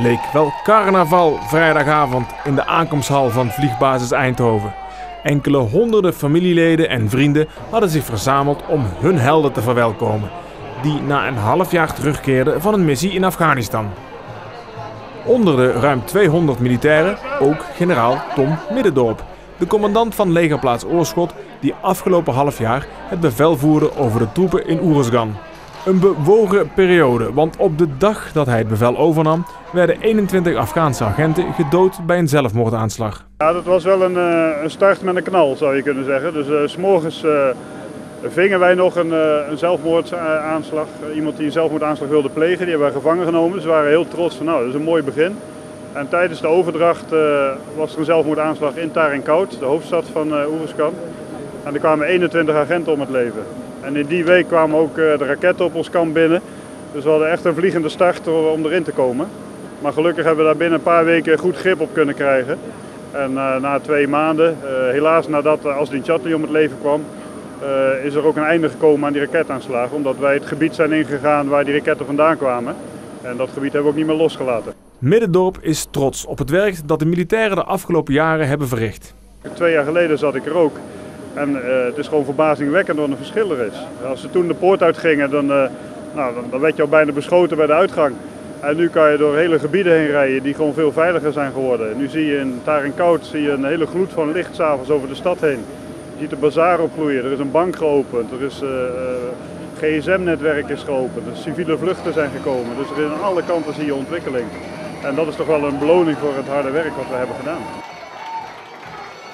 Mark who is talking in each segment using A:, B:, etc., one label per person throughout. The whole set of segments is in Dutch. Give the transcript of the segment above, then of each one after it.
A: Leek wel carnaval vrijdagavond in de aankomsthal van vliegbasis Eindhoven. Enkele honderden familieleden en vrienden hadden zich verzameld om hun helden te verwelkomen, die na een half jaar terugkeerden van een missie in Afghanistan. Onder de ruim 200 militairen ook generaal Tom Middendorp, de commandant van legerplaats Oorschot, die afgelopen half jaar het bevel voerde over de troepen in Uruzgan. Een bewogen periode, want op de dag dat hij het bevel overnam, werden 21 Afghaanse agenten gedood bij een zelfmoordaanslag.
B: Ja, dat was wel een start met een knal, zou je kunnen zeggen. Dus 's morgens vingen wij nog een zelfmoordaanslag. Iemand die een zelfmoordaanslag wilde plegen, die hebben wij gevangen genomen. Dus we waren heel trots van, nou, dat is een mooi begin. En tijdens de overdracht was er een zelfmoordaanslag in Tarin-Kowt, de hoofdstad van Uruzgan. En er kwamen 21 agenten om het leven. En in die week kwamen ook de raketten op ons kamp binnen. Dus we hadden echt een vliegende start om erin te komen. Maar gelukkig hebben we daar binnen een paar weken goed grip op kunnen krijgen. En na 2 maanden, helaas nadat Asdin Chatli om het leven kwam, is er ook een einde gekomen aan die raketaanslagen. Omdat wij het gebied zijn ingegaan waar die raketten vandaan kwamen. En dat gebied hebben we ook niet meer losgelaten.
A: Middendorp is trots op het werk dat de militairen de afgelopen jaren hebben verricht.
B: 2 jaar geleden zat ik er ook. En het is gewoon verbazingwekkend wat een verschil er is. Als ze toen de poort uitgingen, dan werd je al bijna beschoten bij de uitgang. En nu kan je door hele gebieden heen rijden die gewoon veel veiliger zijn geworden. Nu zie je in Tarin-Kowt een hele gloed van licht 's avonds over de stad heen. Je ziet de bazaar opgroeien, er is een bank geopend, er is GSM-netwerk is geopend, er civiele vluchten zijn gekomen. Dus er is aan alle kanten zie je ontwikkeling. En dat is toch wel een beloning voor het harde werk wat we hebben gedaan.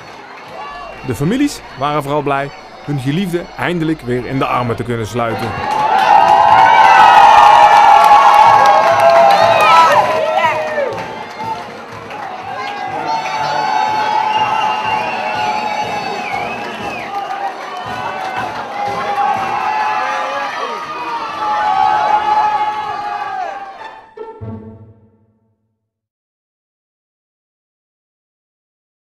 A: De families waren vooral blij hun geliefden eindelijk weer in de armen te kunnen sluiten.